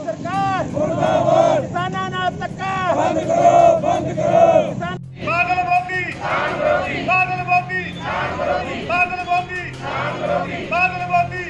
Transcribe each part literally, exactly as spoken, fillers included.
सरकार मुर्दाबाद, किसानां नाल धक्का बंद करो, बंद करो। बादल मोदी बादल मोदी बादल मोदी बादल मोदी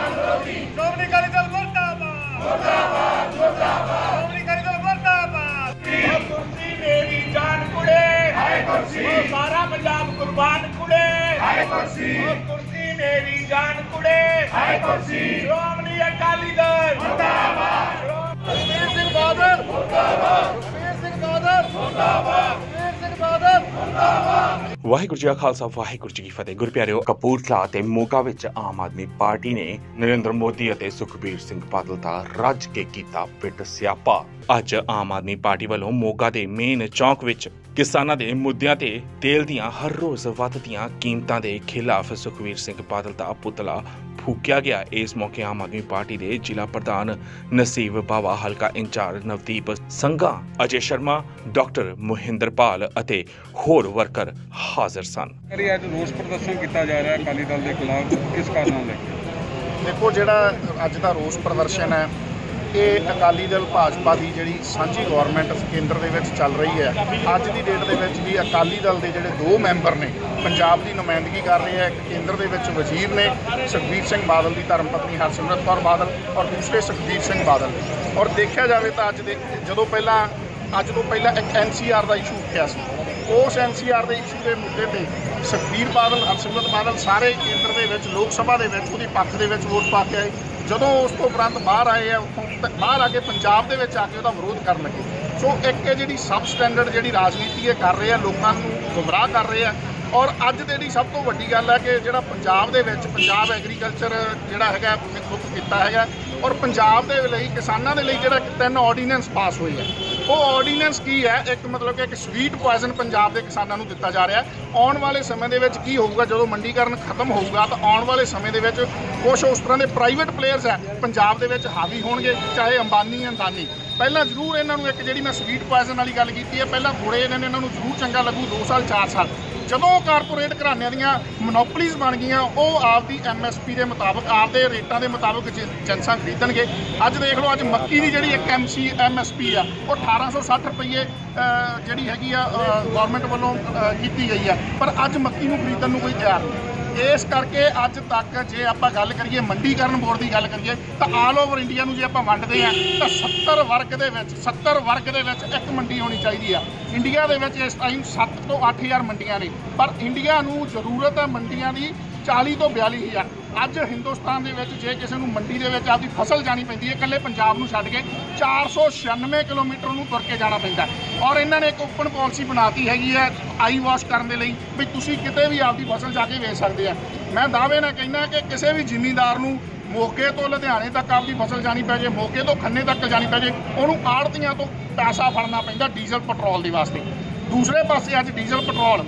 श्रोमणी अकाली दल मुर्दाबाद मुर्दाबाद मुर्दाबाद श्रोमणी अकाली दल मुर्दाबाद। कुर्सी मेरी जान कुड़े हाय कुर्सी, सारा पंजाब कुर्बान कुड़े हाय कुर्सी, कुर्सी मेरी जान कुड़े हाय कुर्सी, श्रोमणी अकाली दल मुर्दाबाद, सुखबीर सिंह बादल मुर्दाबाद, सुखबीर सिंह बादल मुर्दाबाद, सुखबीर सिंह बादल मुर्दाबाद। वाहिगुरू जी का खालसा वाहिगुरू जी की फतेह। गुरप्यारिओ, कपूरथला ते मोगा विच आम आदमी पार्टी ने नरेंद्र मोदी ਅਤੇ ਸੁਖਬੀਰ ਸਿੰਘ ਬਾਦਲ ਦਾ ਰੱਜ ਕੇ ਕੀਤਾ ਪਿੱਟ ਸਿਆਪਾ। ਅੱਜ ਆਮ ਆਦਮੀ ਪਾਰਟੀ ਵੱਲੋਂ ਮੋਗਾ ਦੇ ਮੇਨ ਚੌਂਕ ਵਿੱਚ ਕਿਸਾਨਾਂ ਦੇ ਮੁੱਦਿਆਂ ਤੇ ਤੇਲ ਦੀਆਂ ਹਰ ਰੋਜ਼ ਵੱਧਦੀਆਂ ਕੀਮਤਾਂ ਦੇ ਖਿਲਾਫ ਸੁਖਬੀਰ ਸਿੰਘ ਬਾਦਲ ਦਾ ਪੁਤਲਾ ਫੂਕਿਆ ਗਿਆ। ਇਸ ਮੌਕੇ ਆਮ ਆਦਮੀ ਪਾਰਟੀ ਦੇ ਜ਼ਿਲ੍ਹਾ ਪ੍ਰਧਾਨ ਨਸੀਬ ਬਾਵਾ, ਹਲਕਾ ਇੰਚਾਰਜ ਨਵਦੀਪ ਸੰਘਾ, ਅਜੇ ਸ਼ਰਮਾ, ਡਾਕਟਰ ਮੋਹਿੰਦਰਪਾਲ ਅਤੇ ਹੋਰ ਵਰਕਰ ਹਾਜ਼ਰ ਸਨ। ਅੱਜ ਰੋਸ ਪ੍ਰਦਰਸ਼ਨ ਕੀਤਾ ਜਾ ਰਿਹਾ ਅਕਾਲੀ ਦਲ ਦੇ ਖਿਲਾਫ, ਕਿਸ ਕਾਰਨ ਲੈ ਕੇ? देखो, ਜਿਹੜਾ ਅੱਜ ਦਾ ਰੋਸ ਪ੍ਰਦਰਸ਼ਨ ਹੈ ਇਹ ਅਕਾਲੀ ਦਲ ਭਾਜਪਾ ਦੀ ਜਿਹੜੀ ਸਾਂਝੀ ਗਵਰਨਮੈਂਟ ਕੇਂਦਰ ਦੇ ਵਿੱਚ ਚੱਲ ਰਹੀ ਹੈ। ਅੱਜ ਦੀ ਡੇਟ ਦੇ ਵਿੱਚ ਵੀ ਅਕਾਲੀ ਦਲ ਦੇ ਜਿਹੜੇ ਦੋ ਮੈਂਬਰ ਨੇ ਪੰਜਾਬ ਦੀ ਨੁਮਾਇੰਦਗੀ ਕਰ ਰਹੇ ਆ। ਇੱਕ ਕੇਂਦਰ ਦੇ ਵਿੱਚ ਵਜ਼ੀਰ ਨੇ ਸੁਖਬੀਰ ਸਿੰਘ ਬਾਦਲ ਦੀ ਧਰਮ ਪਤਨੀ ਹਰਸਿਮਰਤ ਕੌਰ ਬਾਦਲ ਔਰ ਦੂਸਰੇ ਸੁਖਬੀਰ ਸਿੰਘ ਬਾਦਲ। ਔਰ ਦੇਖਿਆ ਜਾਵੇ ਤਾਂ ਅੱਜ ਦੇ ਜਦੋਂ ਪਹਿਲਾਂ ਅੱਜ ਤੋਂ ਪਹਿਲਾਂ ਇੱਕ ਐਨ ਸੀ ਆਰ ਦਾ ਇਸ਼ੂ ਉੱਠਿਆ ਸੀ, ਉਸ ਐਨ ਸੀ ਆਰ ਦੇ ਇਸ਼ੂ ਦੇ ਮੁੱਦੇ ਤੇ ਸੁਖਬੀਰ ਬਾਦਲ, ਹਰਸਿਮਰਤ ਬਾਦਲ ਸਾਰੇ ਕੇਂਦਰ ਦੇ ਵਿੱਚ ਲੋਕ ਸਭਾ ਦੇ ਵਿੱਚ ਉਹਦੀ ਪੱਖ ਦੇ ਵਿੱਚ ਵੋਟ ਪਾ ਕੇ ਆਏ। ਜਦੋਂ ਉਸ ਤੋਂ ਉਪਰੰਤ ਬਾਹਰ ਆਏ ਆ, ਉੱਥੋਂ ਬਾਹਰ ਆ ਕੇ ਪੰਜਾਬ ਦੇ ਵਿੱਚ ਆ ਕੇ ਉਹਦਾ ਵਿਰੋਧ ਕਰਨ ਲੱਗੇ। ਸੋ ਇੱਕ ਇਹ ਜਿਹੜੀ ਸਬ ਸਟੈਂਡਰਡ ਜਿਹੜੀ ਰਾਜਨੀਤੀ ਇਹ ਕਰ ਰਹੇ ਆ, ਲੋਕਾਂ ਨੂੰ ਗੁੰਮਰਾਹ ਕਰ ਰਹੇ ਆ। ਔਰ ਅੱਜ ਦੀ ਜਿਹੜੀ ਸਭ ਤੋਂ ਵੱਡੀ ਗੱਲ ਹੈ ਕਿ ਜਿਹੜਾ ਪੰਜਾਬ ਦੇ ਵਿੱਚ ਪੰਜਾਬ ਐਗਰੀਕਲਚਰ ਜਿਹੜਾ ਹੈਗਾ ਮੁੱਖ ਕੀਤਾ ਹੈਗਾ, ਔਰ ਪੰਜਾਬ ਦੇ ਲਈ ਕਿਸਾਨਾਂ ਦੇ ਲਈ ਜਿਹੜਾ ਤਿੰਨ ਆਰਡੀਨੈਂਸ ਪਾਸ ਹੋਏ ਆ, ਉਹ ਆਰਡੀਨੈਂਸ ਕੀ ਹੈ? ਇੱਕ ਮਤਲਬ ਕਿ ਇੱਕ ਸਵੀਟ ਪੋਇਜ਼ਨ ਪੰਜਾਬ ਦੇ ਕਿਸਾਨਾਂ ਨੂੰ ਦਿੱਤਾ ਜਾ ਰਿਹਾ। ਆਉਣ ਵਾਲੇ ਸਮੇਂ ਦੇ ਵਿੱਚ ਕੀ ਹੋਊਗਾ, ਜਦੋਂ ਮੰਡੀਕਰਨ ਖਤਮ ਹੋਊਗਾ ਤਾਂ ਆਉਣ ਵਾਲੇ ਸਮੇਂ ਦੇ ਵਿੱਚ ਕੁਛ ਉਸ ਤਰ੍ਹਾਂ ਦੇ ਪ੍ਰਾਈਵੇਟ ਪਲੇਅਰਸ ਹੈ ਪੰਜਾਬ ਦੇ ਵਿੱਚ ਹਾਵੀ ਹੋਣਗੇ, ਚਾਹੇ ਅੰਬਾਨੀ ਅੰਦਾਨੀ। ਪਹਿਲਾਂ ਜ਼ਰੂਰ ਇਹਨਾਂ ਨੂੰ ਇੱਕ ਜਿਹੜੀ ਮੈਂ ਸਵੀਟ ਪੋਇਜ਼ਨ ਵਾਲੀ ਗੱਲ ਕੀਤੀ ਹੈ, ਪਹਿਲਾਂ ਥੋੜ੍ਹੇ ਇਹਨਾਂ ਨੇ ਇਹਨਾਂ ਨੂੰ ਜ਼ਰੂਰ ਚੰਗਾ ਲੱਗੂ ਦੋ ਸਾਲ ਚਾਰ ਸਾਲ। ਜਦੋਂ ਕਾਰਪੋਰੇਟ ਘਰਾਣਿਆਂ ਦੀਆਂ ਮੋਨੋਪਲੀਜ਼ ਬਣ ਗਈਆਂ, ਉਹ ਆਪਦੀ ਐਮ ਐਸ ਪੀ ਦੇ ਮੁਤਾਬਕ ਆਪਦੇ ਰੇਟਾਂ ਦੇ ਮੁਤਾਬਕ ਜਿੰਸਾਂ ਖਰੀਦਣਗੇ। ਅੱਜ ਦੇਖ ਲਓ, ਅੱਜ ਮੱਕੀ ਦੀ ਜਿਹੜੀ ਇੱਕ M C M S P ਆ ਉਹ ਅਠਾਰਾਂ ਸੌ ਸੱਠ ਰੁਪਈਏ ਜਿਹੜੀ ਹੈਗੀ ਆ ਗੌਰਮੈਂਟ ਵੱਲੋਂ ਕੀਤੀ ਗਈ ਆ, ਪਰ ਅੱਜ ਮੱਕੀ ਨੂੰ ਖਰੀਦਣ ਨੂੰ ਕੋਈ ਤਿਆਰ ਨਹੀਂ। ਇਸ ਕਰਕੇ ਅੱਜ ਤੱਕ ਜੇ ਆਪਾਂ ਗੱਲ ਕਰੀਏ ਮੰਡੀਕਰਨ ਬੋਰਡ ਦੀ ਗੱਲ ਕਰੀਏ ਤਾਂ ਆਲ ਓਵਰ ਇੰਡੀਆ ਨੂੰ ਜੇ ਆਪਾਂ ਵੰਡਦੇ ਹਾਂ ਤਾਂ ਸੱਤਰ ਵਰਗ ਦੇ ਵਿੱਚ ਸੱਤਰ ਵਰਗ ਦੇ ਵਿੱਚ ਇੱਕ ਮੰਡੀ ਹੋਣੀ ਚਾਹੀਦੀ ਆ। ਇੰਡੀਆ ਦੇ ਵਿੱਚ ਇਸ ਟਾਈਮ ਸੱਤ ਤੋਂ ਅੱਠ ਹਜ਼ਾਰ ਮੰਡੀਆਂ ਨੇ, ਪਰ ਇੰਡੀਆ ਨੂੰ ਜ਼ਰੂਰਤ ਹੈ ਮੰਡੀਆਂ ਦੀ ਚਾਲੀ ਤੋਂ ਬਿਆਲੀ ਹਜ਼ਾਰ। ਅੱਜ ਹਿੰਦੁਸਤਾਨ ਦੇ ਵਿੱਚ ਜੇ ਕਿਸੇ ਨੂੰ ਮੰਡੀ ਦੇ ਵਿੱਚ ਆਪਦੀ ਫਸਲ ਜਾਣੀ ਪੈਂਦੀ ਹੈ, ਇਕੱਲੇ ਪੰਜਾਬ ਨੂੰ ਛੱਡ ਕੇ ਚਾਰ ਸੌ ਛਿਆਨਵੇਂ ਕਿਲੋਮੀਟਰ ਨੂੰ ਤੁਰ ਕੇ ਜਾਣਾ ਪੈਂਦਾ। ਔਰ ਇਹਨਾਂ ਨੇ ਇੱਕ ਓਪਨ ਪਾਲਿਸੀ ਬਣਾਤੀ ਹੈਗੀ ਹੈ ਆਈ ਵਾਸ਼ ਕਰਨ ਦੇ ਲਈ, ਵੀ ਤੁਸੀਂ ਕਿਤੇ ਵੀ ਆਪਦੀ ਫਸਲ ਜਾ ਕੇ ਵੇਚ ਸਕਦੇ ਆ। ਮੈਂ ਦਾਅਵੇ ਨਾਲ ਕਹਿੰਦਾ ਕਿ ਕਿਸੇ ਵੀ ਜ਼ਿਮੀਂਦਾਰ ਨੂੰ ਮੋਗੇ ਤੋਂ ਲੁਧਿਆਣੇ ਤੱਕ ਆਪਦੀ ਫਸਲ ਜਾਣੀ ਪੈ ਜੇ, ਮੋਗੇ ਤੋਂ ਖੰਨੇ ਤੱਕ ਜਾਣੀ ਪੈ ਜੇ, ਉਹਨੂੰ ਆੜ੍ਹਤੀਆਂ ਤੋਂ ਪੈਸਾ ਫੜਨਾ ਪੈਂਦਾ ਡੀਜ਼ਲ ਪੈਟਰੋਲ ਦੇ ਵਾਸਤੇ। ਦੂਸਰੇ ਪਾਸੇ ਅੱਜ ਡੀਜ਼ਲ ਪੈਟਰੋਲ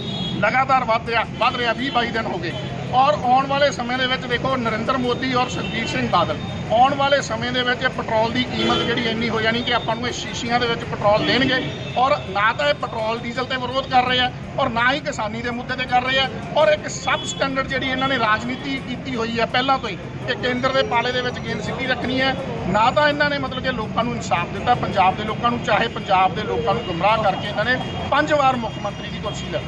ਲਗਾਤਾਰ ਵੱਧ ਰਿਹਾ ਵੱਧ ਰਿਹਾ ਵੀਹ ਬਾਈ ਦਿਨ ਹੋ ਗਏ। ਔਰ ਆਉਣ ਵਾਲੇ ਸਮੇਂ ਦੇ ਵਿੱਚ ਦੇਖੋ, ਨਰਿੰਦਰ ਮੋਦੀ ਔਰ ਸੁਖਬੀਰ ਸਿੰਘ ਬਾਦਲ ਆਉਣ ਵਾਲੇ ਸਮੇਂ ਦੇ ਵਿੱਚ ਪੈਟਰੋਲ ਦੀ ਕੀਮਤ ਜਿਹੜੀ ਇੰਨੀ ਹੋ ਜਾਣੀ ਕਿ ਆਪਾਂ ਨੂੰ ਇਹ ਸ਼ੀਸ਼ੀਆਂ ਦੇ ਵਿੱਚ ਪੈਟਰੋਲ ਦੇਣਗੇ। ਔਰ ਨਾ ਤਾਂ ਇਹ ਪੈਟਰੋਲ ਡੀਜ਼ਲ ਤੇ ਵਿਰੋਧ ਕਰ ਰਹੇ ਆ, ਔਰ ਨਾ ਹੀ ਕਿਸਾਨੀ ਦੇ ਮੁੱਦੇ ਤੇ ਕਰ ਰਹੇ ਆ। ਔਰ ਇੱਕ ਸਬ ਸਟੈਂਡਰਡ ਜਿਹੜੀ ਇਹਨਾਂ ਨੇ ਰਾਜਨੀਤੀ ਕੀਤੀ ਹੋਈ ਹੈ ਪਹਿਲਾਂ ਤੋਂ ਹੀ, ਕਿ ਕੇਂਦਰ ਦੇ ਪਾਲੇ ਦੇ ਵਿੱਚ ਗੇਂਦ ਸਿੱਧੀ ਰੱਖਣੀ ਹੈ। ਨਾ ਤਾਂ ਇਹਨਾਂ ਨੇ ਮਤਲਬ ਕਿ ਲੋਕਾਂ ਨੂੰ ਇਨਸਾਫ ਦਿੱਤਾ, ਪੰਜਾਬ ਦੇ ਲੋਕਾਂ ਨੂੰ, ਚਾਹੇ ਪੰਜਾਬ ਦੇ ਲੋਕਾਂ ਨੂੰ ਗੁੰਮਰਾਹ ਕਰਕੇ ਇਹਨਾਂ ਨੇ ਪੰਜ ਵਾਰ ਮੁੱਖ ਮੰਤਰੀ ਦੀ ਕੁਰਸੀ ਲੈ।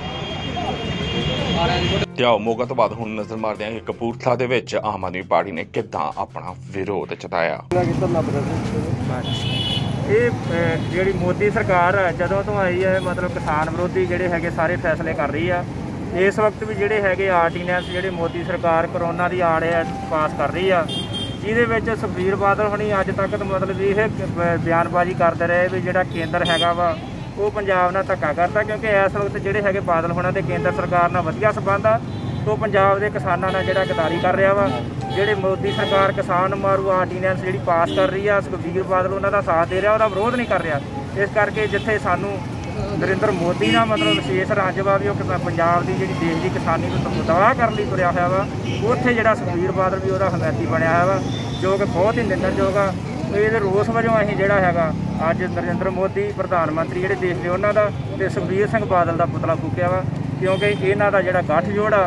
ਤੇ ਆਓ ਮੋਗਾ ਤੋਂ ਬਾਅਦ ਹੁਣ ਨਜ਼ਰ ਮਾਰਦੇ ਹਾਂ ਕਿ ਕਪੂਰਥਲਾ ਦੇ ਵਿੱਚ ਆਮ ਆਦਮੀ ਪਾਰਟੀ ਨੇ ਕਿੱਦਾਂ ਆਪਣਾ ਵਿਰੋਧ ਜਤਾਇਆ। ਇਹ ਜਿਹੜੀ ਮੋਦੀ ਸਰਕਾਰ ਹੈ ਜਦੋਂ ਤੋਂ ਆਈ ਹੈ, ਮਤਲਬ ਕਿਸਾਨ ਵਿਰੋਧੀ ਜਿਹੜੇ ਹੈਗੇ ਸਾਰੇ ਫੈਸਲੇ ਕਰ ਰਹੀ ਆ। ਇਸ ਵਕਤ ਵੀ ਜਿਹੜੇ ਹੈਗੇ ਆਰਡੀਨੈਂਸ ਜਿਹੜੇ ਮੋਦੀ ਸਰਕਾਰ ਕਰੋਨਾ ਦੀ ਆੜ ਹੈ ਪਾਸ ਕਰ ਰਹੀ ਆ, ਜਿਹਦੇ ਵਿੱਚ ਸੁਖਬੀਰ ਬਾਦਲ ਹੁਣੀ ਅੱਜ ਤੱਕ ਮਤਲਬ ਇਹ ਬਿਆਨਬਾਜ਼ੀ ਕਰਦੇ ਰਹੇ ਵੀ ਜਿਹੜਾ ਕੇਂਦਰ ਹੈਗਾ ਵਾ ਉਹ ਪੰਜਾਬ ਨਾਲ ਧੱਕਾ ਕਰਦਾ, ਕਿਉਂਕਿ ਇਸ ਵਕਤ ਜਿਹੜੇ ਹੈਗੇ ਬਾਦਲ ਹੋਣਾ ਦੇ ਕੇਂਦਰ ਸਰਕਾਰ ਨਾਲ ਵਧੀਆ ਸੰਬੰਧ ਆ, ਤੋਂ ਪੰਜਾਬ ਦੇ ਕਿਸਾਨਾਂ ਨਾਲ ਜਿਹੜਾ ਗਦਾਰੀ ਕਰ ਰਿਹਾ ਵਾ। ਜਿਹੜੇ ਮੋਦੀ ਸਰਕਾਰ ਕਿਸਾਨ ਮਾਰੂ ਆਰਡੀਨੈਂਸ ਜਿਹੜੀ ਪਾਸ ਕਰ ਰਹੀ ਆ, ਸੁਖਬੀਰ ਬਾਦਲ ਉਹਨਾਂ ਦਾ ਸਾਥ ਦੇ ਰਿਹਾ, ਉਹਦਾ ਵਿਰੋਧ ਨਹੀਂ ਕਰ ਰਿਹਾ। ਇਸ ਕਰਕੇ ਜਿੱਥੇ ਸਾਨੂੰ ਨਰਿੰਦਰ ਮੋਦੀ ਨਾਲ ਮਤਲਬ ਵਿਸ਼ੇਸ਼ ਰਾਜਵਾ ਵੀ ਉਹ ਪੰਜਾਬ ਦੀ ਜਿਹੜੀ ਦੇਸ਼ ਦੀ ਕਿਸਾਨੀ ਨੂੰ ਤਬਾਹ ਕਰਨ ਲਈ ਤੁਰਿਆ ਹੋਇਆ ਵਾ, ਉੱਥੇ ਜਿਹੜਾ ਸੁਖਬੀਰ ਬਾਦਲ ਵੀ ਉਹਦਾ ਹਮਾਇਤੀ ਬਣਿਆ ਹੋਇਆ ਵਾ, ਜੋ ਕਿ ਬਹੁਤ ਹੀ ਨਿੰਦਣਯੋਗ ਆ। ਇਹਦੇ ਰੋਸ ਵਜੋਂ ਅਸੀਂ ਜਿਹੜਾ ਹੈਗਾ ਅੱਜ ਨਰਿੰਦਰ ਮੋਦੀ ਪ੍ਰਧਾਨ ਮੰਤਰੀ ਜਿਹੜੇ ਦੇਸ਼ ਦੇ ਉਹਨਾਂ ਦਾ ਤੇ ਸੁਖਬੀਰ ਸਿੰਘ ਬਾਦਲ ਦਾ ਪੁਤਲਾ ਫੂਕਿਆ ਵਾ, ਕਿਉਂਕਿ ਇਹਨਾਂ ਦਾ ਜਿਹੜਾ ਗੱਠਜੋੜ ਆ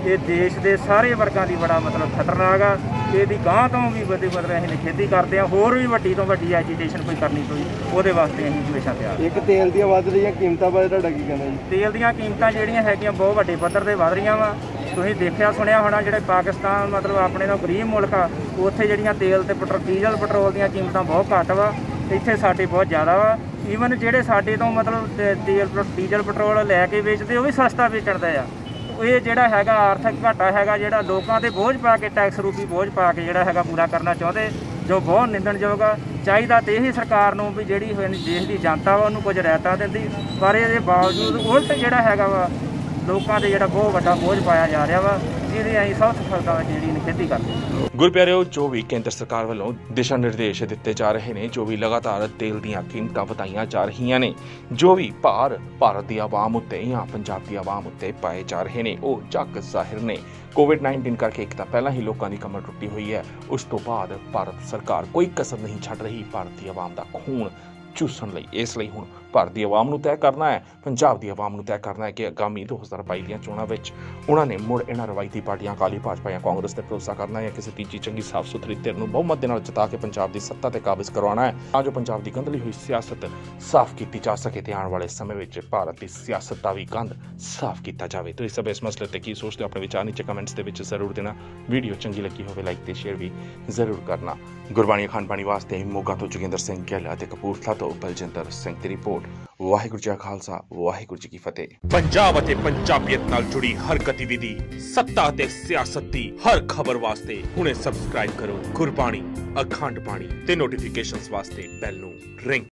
ਇਹ ਦੇਸ਼ ਦੇ ਸਾਰੇ ਵਰਗਾਂ ਦੀ ਬੜਾ ਮਤਲਬ ਖਤਰਨਾਕ ਆ। ਇਹਦੀ ਗਾਂਹ ਤੋਂ ਵੀ ਵਧੇ ਮਤਲਬ ਅਸੀਂ ਖੇਤੀ ਕਰਦੇ ਹਾਂ, ਹੋਰ ਵੀ ਵੱਡੀ ਤੋਂ ਵੱਡੀ ਐਜੀਟੇਸ਼ਨ ਕੋਈ ਕਰਨੀ ਪਈ ਉਹਦੇ ਵਾਸਤੇ ਅਸੀਂ ਹਮੇਸ਼ਾ ਤਿਆਰ। ਇੱਕ ਤੇਲ ਦੀਆਂ ਵੱਧ ਰਹੀਆਂ ਕੀਮਤਾਂ ਬਾਰੇ ਤੁਹਾਡਾ ਕੀ ਕਹਿਣਾ ਜੀ? ਤੇਲ ਦੀਆਂ ਕੀਮਤਾਂ ਜਿਹੜੀਆਂ ਹੈਗੀਆਂ ਬਹੁਤ ਵੱਡੇ ਪੱਧਰ 'ਤੇ ਵਧ ਰਹੀਆਂ ਵਾ। ਤੁਸੀਂ ਦੇਖਿਆ ਸੁਣਿਆ ਹੋਣਾ ਜਿਹੜੇ ਪਾਕਿਸਤਾਨ ਮਤਲਬ ਆਪਣੇ ਨਾਲ ਗਰੀਬ ਮੁਲਕ ਆ, ਉੱਥੇ ਜਿਹੜੀਆਂ ਤੇਲ ਤੇ ਪੈਟਰੋਲ ਡੀਜ਼ਲ ਪੈਟਰੋਲ ਦੀਆਂ ਕੀਮਤਾਂ ਬਹੁਤ ਘੱਟ ਵਾ, ਇੱਥੇ ਸਾਡੇ ਬਹੁਤ ਜ਼ਿਆਦਾ ਵਾ। ਈਵਨ ਜਿਹੜੇ ਸਾਡੇ ਤੋਂ ਮਤਲਬ ਤੇਲ ਡੀਜ਼ਲ ਪੈਟਰੋਲ ਲੈ ਕੇ ਵੇਚਦੇ ਉਹ ਵੀ ਸਸਤਾ ਵੇਚਣ ਦੇ ਆ। ਇਹ ਜਿਹੜਾ ਹੈਗਾ ਆਰਥਿਕ ਘਾਟਾ ਹੈਗਾ, ਜਿਹੜਾ ਲੋਕਾਂ ਤੇ ਬੋਝ ਪਾ ਕੇ ਟੈਕਸ ਰੂਪੀ ਬੋਝ ਪਾ ਕੇ ਜਿਹੜਾ ਹੈਗਾ ਪੂਰਾ ਕਰਨਾ ਚਾਹੁੰਦੇ, ਜੋ ਬਹੁਤ ਨਿੰਦਣਯੋਗ ਆ। ਚਾਹੀਦਾ ਤੇ ਇਹੀ ਸਰਕਾਰ ਨੂੰ ਵੀ ਜਿਹੜੀ ਦੇਸ਼ ਦੀ ਜਨਤਾ ਵਾ ਉਹਨੂੰ ਕੁਝ ਰਿਆਇਤਾਂ ਦਿੰਦੀ, ਪਰ ਇਹਦੇ ਬਾਵਜੂਦ ਉਲਟ ਜਿਹੜਾ ਹੈਗਾ ਵਾ ਲੋਕਾਂ ਤੇ ਜਿਹੜਾ ਬਹੁਤ ਵੱਡਾ ਬੋਝ ਪਾਇਆ ਜਾ ਰਿਹਾ ਵਾ, ਜਿਹਦੀ ਅਸੀਂ ਸਭ ਸਫਲਤਾ ਜਿਹੜੀ ਖੇਤੀ ਕਰਦੇ। ਗੁਰਪਿਆਰਿਓ, ਜੋ ਵੀ ਕੇਂਦਰ ਸਰਕਾਰ ਵੱਲੋਂ ਦਿਸ਼ਾ ਨਿਰਦੇਸ਼ ਦਿੱਤੇ ਜਾ ਰਹੇ ਨੇ, ਜੋ ਵੀ ਲਗਾਤਾਰ ਤੇਲ ਦੀਆਂ ਕੀਮਤਾਂ ਵਧਾਈਆਂ ਜਾ ਰਹੀਆਂ ਨੇ, ਜੋ ਵੀ ਭਾਰ ਭਾਰਤ ਦੀ ਆਵਾਮ ਉੱਤੇ ਜਾਂ ਪੰਜਾਬ ਦੀ ਆਵਾਮ ਉੱਤੇ ਪਾਏ ਜਾ ਰਹੇ ਨੇ, ਉਹ ਜੱਗ ਜ਼ਾਹਿਰ ਨੇ। ਕੋਵਿਡ ਨਾਈਨਟੀਨ ਕਰਕੇ ਇੱਕ ਤਾਂ ਪਹਿਲਾਂ ਹੀ ਲੋਕਾਂ ਦੀ ਕਮਰ ਟੁੱਟੀ ਹੋਈ ਹੈ, ਉਸ ਤੋਂ ਬਾਅਦ ਭਾਰਤ ਸਰਕਾਰ ਕੋਈ ਕਸਰ ਨਹੀਂ ਛੱਡ ਰਹੀ ਭਾਰਤ ਦੀ ਆਵਾਮ ਦਾ ਖੂਨ ਚੂਸਣ ਲਈ। ਇਸ ਲਈ ਹੁਣ ਭਾਰਤ ਦੀ ਆਵਾਮ ਨੂੰ ਤੈਅ ਕਰਨਾ ਹੈ, ਪੰਜਾਬ ਦੀ ਆਵਾਮ ਨੂੰ ਤੈਅ ਕਰਨਾ ਹੈ ਕਿ ਆਗਾਮੀ ਦੋ ਹਜ਼ਾਰ ਬਾਈ ਦੀਆਂ ਚੋਣਾਂ ਵਿੱਚ ਉਹਨਾਂ ਨੇ ਮੁੜ ਇਹਨਾਂ ਰਵਾਇਤੀ ਪਾਰਟੀਆਂ ਅਕਾਲੀ ਭਾਜਪਾ ਜਾਂ ਕਾਂਗਰਸ ਤੇ ਭਰੋਸਾ ਕਰਨਾ ਹੈ, ਕਿਸੇ ਤੀਜੀ ਚੰਗੀ ਸਾਫ਼ ਸੁਥਰੀ ਧਿਰ ਨੂੰ ਬਹੁਮਤ ਦੇ ਨਾਲ ਜਿਤਾ ਕੇ ਪੰਜਾਬ ਦੀ ਸੱਤਾ ਤੇ ਕਾਬਜ਼ ਕਰਵਾਉਣਾ ਹੈ, ਤਾਂ ਜੋ ਪੰਜਾਬ ਦੀ ਗੰਦਲੀ ਹੋਈ ਸਿਆਸਤ ਸਾਫ਼ ਕੀਤੀ ਜਾ ਸਕੇ ਤੇ ਆਉਣ ਵਾਲੇ ਸਮੇਂ ਵਿੱਚ ਭਾਰਤ ਦੀ ਸਿਆਸਤ ਦਾ ਵੀ ਗੰਦ ਸਾਫ਼ ਕੀਤਾ ਜਾਵੇ। ਤੁਸੀਂ ਸਭ ਇਸ ਮਸਲੇ ਤੇ ਕੀ ਸੋਚਦੇ ਹੋ? ਆਪਣੇ ਵਿਚਾਰ ਨੀਚੇ ਕਮੈਂਟਸ ਦੇ ਵਿੱਚ ਜ਼ਰੂਰ ਦੇਣਾ। ਵੀਡੀਓ ਚੰਗੀ ਲੱਗੀ ਹੋਵੇ ਲਾਈਕ ਤੇ ਸ਼ੇਅਰ ਵੀ ਜ਼ਰੂਰ ਕਰਨਾ। ਗੁਰਬਾਣੀ ਅਖੰਡ ਬਾਣੀ ਵਾਸਤੇ ਮੋਗਾ ਤੋਂ ਜੋਗਿੰਦਰ ਸਿੰਘ ਗਿੱਲ ਅਤੇ ਕਪੂਰਥਲਾ ਤੋਂ ਬਲਜਿੰਦਰ ਸਿੰਘ ਦੀ ਰਿਪੋਰਟ। ਵਾਹਿਗੁਰੂ ਜੀ ਕਾ ਖਾਲਸਾ, ਵਾਹਿਗੁਰੂ ਜੀ ਕੀ ਫਤਿਹ। ਪੰਜਾਬ ਅਤੇ ਪੰਜਾਬੀਅਤ ਨਾਲ ਜੁੜੀ ਹਰ ਗਤੀਵਿਧੀ, ਸੱਤਾ ਅਤੇ ਸਿਆਸਤ ਦੀ ਹਰ ਖਬਰ ਵਾਸਤੇ ਹੁਣੇ ਸਬਸਕ੍ਰਾਈਬ ਕਰੋ ਗੁਰਬਾਣੀ ਅਖੰਡ ਬਾਣੀ ਤੇ ਨੋਟੀਫਿਕੇਸ਼ਨਸ ਵਾਸਤੇ ਬੈਲ ਨੂੰ ਰਿੰਗ